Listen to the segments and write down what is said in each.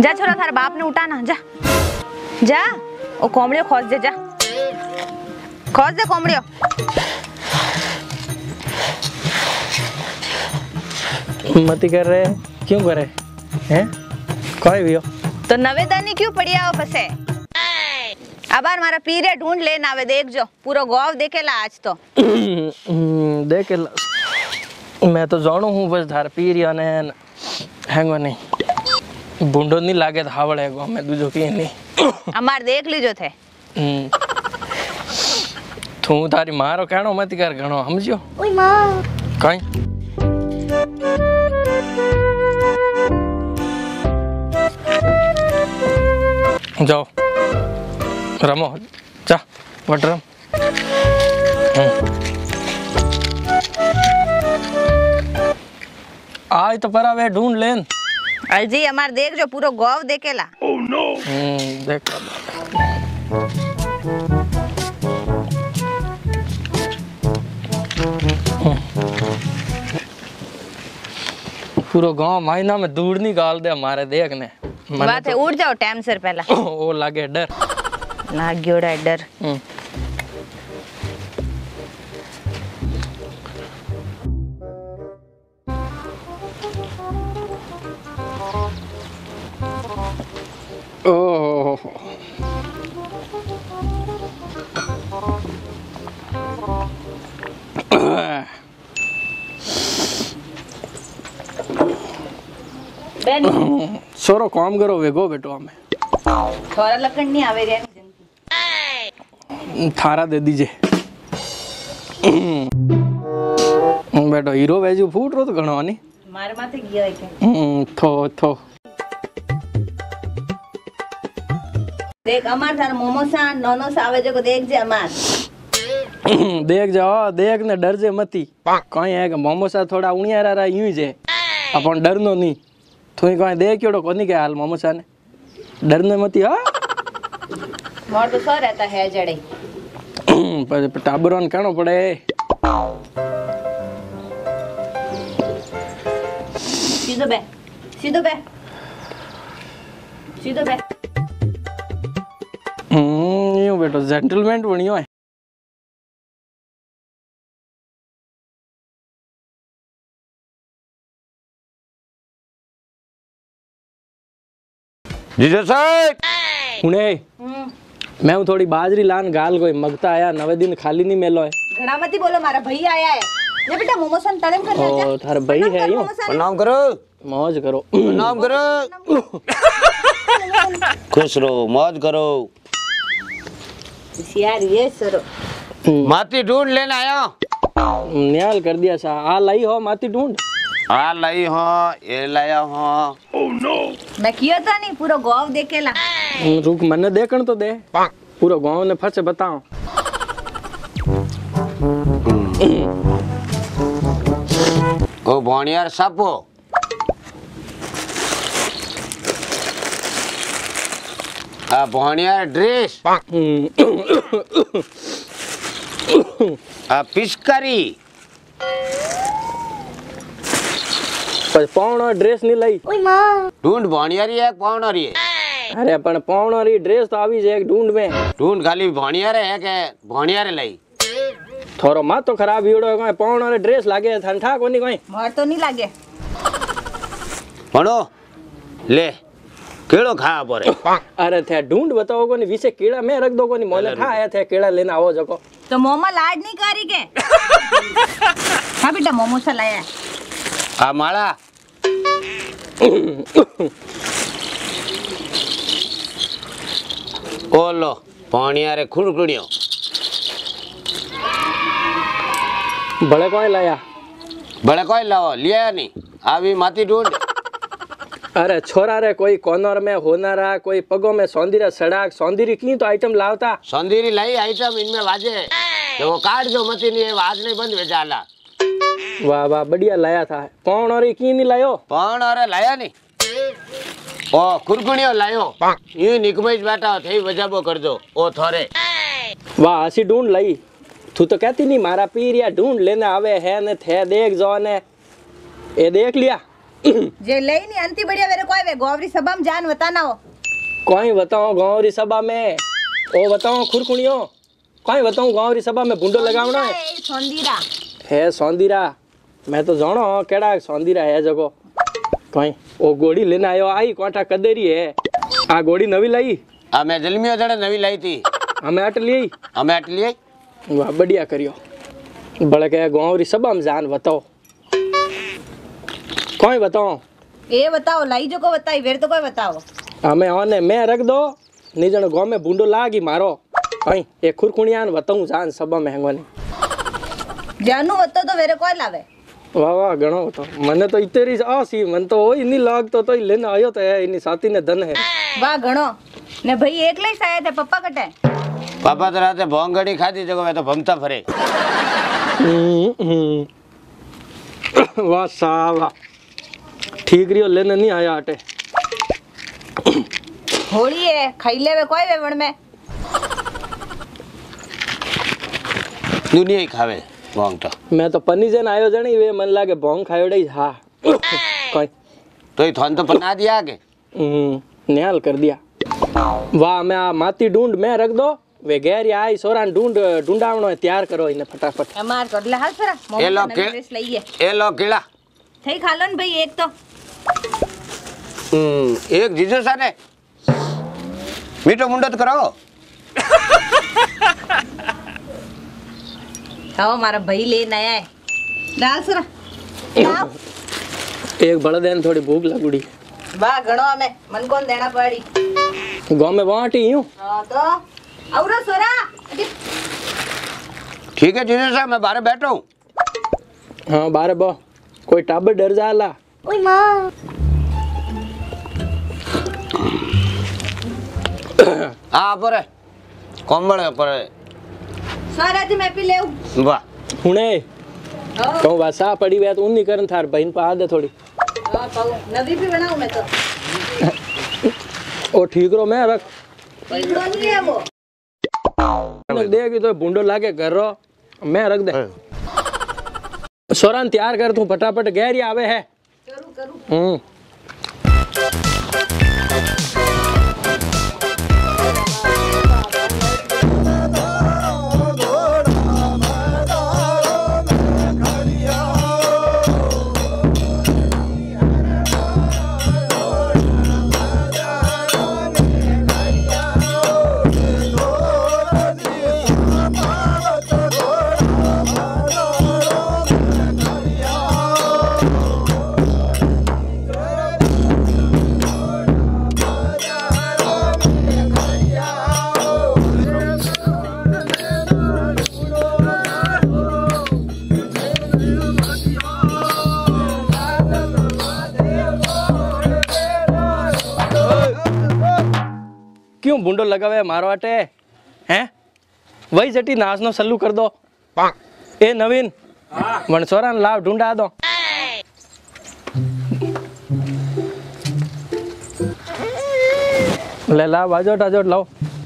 जा छोरा थारे बाप ने उठाना जा जा ओ कोमड़ियो खोज दे जा खोज दे कोमड़ियो। मती कर रहे क्यों करे हैं कोई भी हो तो नवेदानी क्यों पड़ी आओ फसे अबार मारा पीरे ढूंढ लेना आवे देख जो पूरा गांव देखेला आज तो देख मैं तो जानू हूँ बस धार पीरिया ने हैंगो नहीं बुंडो नहीं लागे धावड़ है मैं दूजो की नहीं हमार देख लीजो थे तू तारी मारो कहनो मत कर घणो समझियो ओए मां कहीं जाओ रमो जा वटरम आज तो परा वे ढूंढ लेन अजी हमार देख जो पूरा गांव देखेला ओह नो देख पूरा गांव महीना में दूर निकाल दे हमारे देखने बात है उठ जाओ टाइम से पहला ओ लागे डर लाग्यो डर ओह सोरो काम करो वेगो बेटो हमें थोड़ा लकड़ नहीं आवे रे थारा दे दीजिए बेटो हीरो वेजू फूट रो तो घणो नहीं मारे माथे गया है के थो देख अमार थार मोमोसा नोनो सावे जो को देख जे अमार देख जाओ देख ने डर जे मती कहीं है कि मोमोसा थोड़ा उणिया रा यूं जे अपन डरनो नहीं थोई कहीं देख केड़ो कोनी के हाल मोमोसा ने डरने मती हां मोर तो सो रहता है जड़े पर टाबरोन कहनो पड़े सीधो बे सीधो बे सीधो बे यूं बेटो जेंटलमैन बनियो है जीजो साहब हुने मैं हूं थोड़ी बाजरी लान गाल कोई मगता आया 9 दिन खाली नहीं मेलो है घड़ा मती बोलो मारा भैया आया है ये बेटा मोमोसन तड़म कर जा ओ थार भाई है यूं प्रणाम करो मौज करो प्रणाम करो खुश रहो मौज करो यार ये सरो माती ढूंढ लेने आया न्याल कर दिया सा आ लाई हो माती ढूंढ आ लाई हो ये लाया हो ओह नो मैं किया था नहीं पूरा गांव देखेला रुक मने देखण तो दे पूरा गांव ने फसे बताओ ओ भोनियार सापो आ भोनियार ड्रेस आ पिचकारी पर पौनो ड्रेस नहीं लाई ओए मां ढूंढ भोनियारी है कौन और ये अरे पण पौनो री ड्रेस तो आवी जे एक ढूंढ में ढूंढ खाली भोनियार है के भोनियार लाई थोरो मां तो खराब हीड़ो कोई पौनो री ड्रेस लागे ठंडा कोनी कोई मोर तो नहीं लागे भणो ले केड़ो खा परे अरे थे ढूंढ बताओ कोनी विसे केड़ा मैं रख दो कोनी मोले खा आया थे केड़ा लेना आओ जको तो मोमा लाड नहीं करी के हां बेटा मोमोसा लाया आ माला ओलो पानिया रे खुड़कुड़ियो बड़े कोई लाया बड़े कोई लाओ लिया नहीं अभी माती ढूंढ अरे छोरा रे कोई कॉर्नर में होनारा कोई पगों में सौंदर्य सड़क सौंदर्य की तो आइटम लावता सौंदर्य लाई आइटम इनमें वाजे तो वो काट जो मती नहीं है आज नहीं बंद बेचाला वाह वाह बढ़िया लाया था कौन और की नहीं लायो कौन और लाया नहीं ओ खुरकुड़ियो लायो यूं निकमेज बैठा थे वजाबो कर दो ओ थोरे वाह हसी ढूंढ लाई तू तो कहती नहीं मारा पीर या ढूंढ लेने आवे है ने थे देख जो ने ये देख लिया जे लई नहीं अंती बढ़िया वेरे कोई वे गोवरी सभा में जान बताना हो। कोई बताओ गाँवरी सभा में, ओ बताओ खुरकुणियो, कोई बताओ गाँवरी सभा में बुंडो लगावना है। सोंदीरा है सौंदीरा, मैं तो जानो केड़ा सौंदीरा है जगो। कोई ओ गोड़ी लेने आयो आई कोठा कदेरी है। आ गोड़ी नवी लाई? आ मैं जलमियो जड़े नवी लाई थी। हमें अट ली? हमें अट लिए। वाह बढ़िया करियो। बड़े के गाँवरी सभा में जान बताओ। कोई बताओ? ये बताओ लाई जो को बताई वेर तो कोई बताओ। हमें ओने मैं रख दो निजण गाँव में बुंडो लागी मारो। कोई एक खुरकुणियान बताऊं जान सभा में हेंगो ने जानू बतो तो वेरे कोई लावे। वाह वाह घणो तो मने तो इतेरी आसी मन तो ओई नहीं लागतो तो लेने आयो तो है इनी साथी ने धन है। वाह घणो ने भाई एकले ही आया थे पप्पा कटे। पापा तो राते भोंगड़ी खाती जगह मैं तो भमता फरे। वाह सावा ठीक रियो लेने नहीं आया आटे। होली है खाई लेवे कोई वेवण में। दुनिया ही खावे भोंग तो। मैं तो पन्नी जन आयो जणी वे मन लागे भोंग खायोड़े हा। कोई तो ही थोन तो बना दिया के न्याल कर दिया। वाह मैं आ माती ढूंढ मैं रख दो वे गैर आई सोरान ढूंढावणो है तैयार करो इने फटाफट। हमार कर ले हाल सरा ए लो के ड्रेस लईए। ए लो केला थई खालो न भाई एक तो। एक जीजो साने मीठो मुंडो तो कराओ। आओ मारा भाई लेने आया है। डाल सरा डाल। एक बड़ा दिन थोड़ी भूख लगुड़ी। वाह घणो हमें मन कोन देना पड़ी। गांव में वाटी यूं हां तो औरो सोरा। ठीक है जीजो साहब मैं बाहर बैठा हूँ। हाँ बारे बो कोई टाबर डर जाला। ओए मां हाँ पर कोमल पर सोरा थी मैं पी लेऊ। वाह हुणे कहूँ वासा पड़ी वे तो उन्हीं करन थार बहन पा दे थोड़ी। हां पाऊ नवी भी बनाऊं मैं तो। ओ ठीक रो मैं रख पीड़ो नहीं है वो। देगी तो बुंडो लाके घर रो मैं रख दे। सोरान तैयार कर तू फटाफट गैरी आवे है। करू करू। क्यों बुंडो लगावे मारो अटे हैं वही जटी नाचनो सल्लू कर दो। ए नवीन वनसोरा लाभ ढूंढा दो। ले ला बाजोट आजोट लाओ।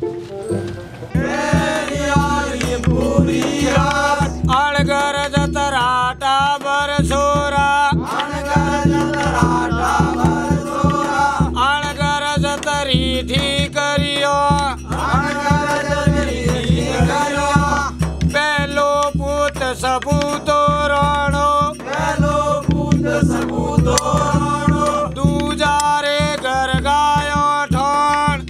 अणगर जतराटा बरसोरा अणगर जतरी थी करियो पहलो पुत सपूतो राणो दूजा रे घर गायो ठोण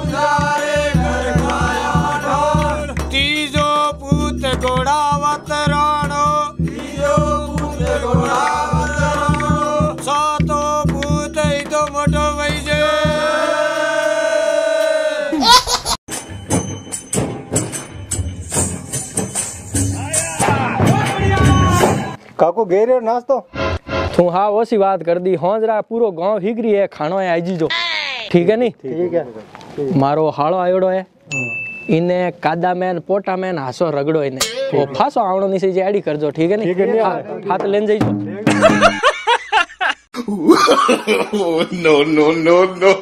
तीजो पुत घोड़ावत राणो सातो पुत तो मोटो वैजे काको गेरे नाश्तो तू हाँ वो सी बात कर दी होंजरा पूरो गांव हिगरी है खानो है आईजी जो ठीक है नी। ठीक है मारो हाड़ो आयोड़ो है इने कादा में पोटा में हासो रगड़ो इने वो फासो आवणो नहीं से जेडी करजो ठीक है नी। ठीक है, नहीं हाथ लेन जाइजो। no, no, no, no.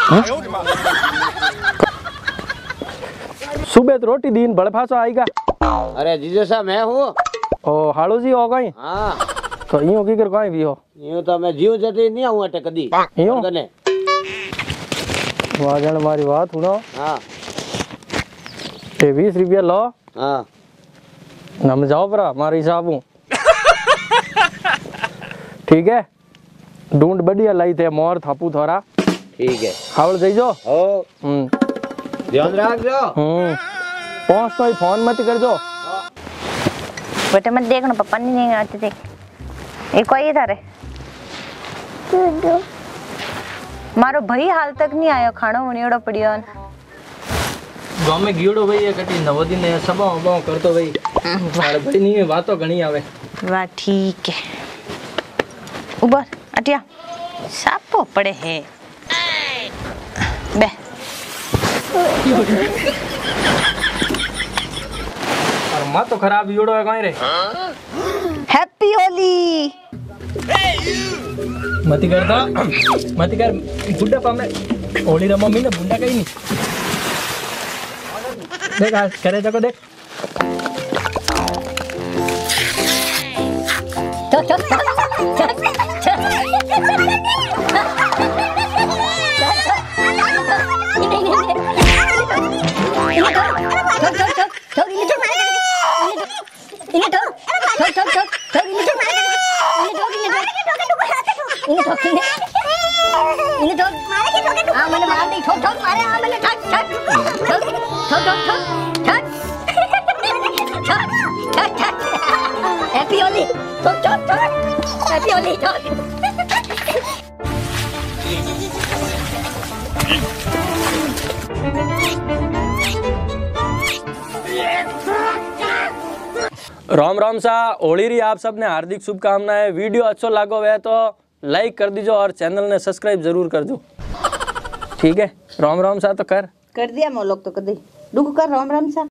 सुबह तो रोटी दीन बड़फासो आएगा। अरे जीजू साहब मैं हूँ। ओ हाड़ू जी हो गई। हाँ तो यूं की कर कोई भी हो यूं तो मैं जीव जटी नहीं आऊँ अटे कदी यूं कने। वाजन मारी बात सुनो। हाँ ते 20 रुपया लो। हाँ नम जाओ परा मारे हिसाब हूँ। ठीक है ढूंढ बढ़िया लाई थे मोर थापू थोड़ा। ठीक है हावड़ जाइजो। ओ ध्यान रखजो। पहुंच तो ही फोन मत करजो। बेटे मत देखना पापा नहीं आते देख ये कोई था रे मारो भाई हाल तक नहीं आयो खानो वणियोड़ो पड़ियो गांव में गियोड़ो भाई ये कटी नवदी ने सब बाव करतो भाई मारे भाई नहीं बातो घणी आवे। वाह ठीक है ऊपर अटिया सापो पड़े है बे और मां तो खराब गियोड़ो है कहीं रे। हैप्पी होली मती करता मती कर बुड्ढा पामे होली रमा मम्मी ने बुंडा कहीं नहीं देख आज करे देखो देख हैप्पी होली हैप्पी होली राम राम सा होली री आप सबने हार्दिक शुभकामनाएं। वीडियो अच्छो लागो है तो लाइक कर दीजो और चैनल ने सब्सक्राइब जरूर कर दो। ठीक है राम राम सा तो कर दिया मोलोक तो कदी दुख कर राम राम सा।